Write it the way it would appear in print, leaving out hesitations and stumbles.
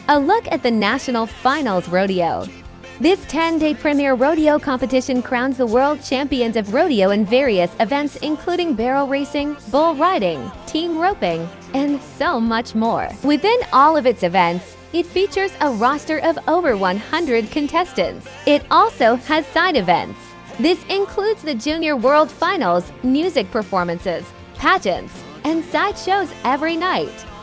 A look at the National Finals Rodeo. This 10-day premier rodeo competition crowns the world champions of rodeo in various events including barrel racing, bull riding, team roping, and so much more. Within all of its events, it features a roster of over 100 contestants. It also has side events. This includes the Junior World Finals, music performances, pageants, and side shows every night.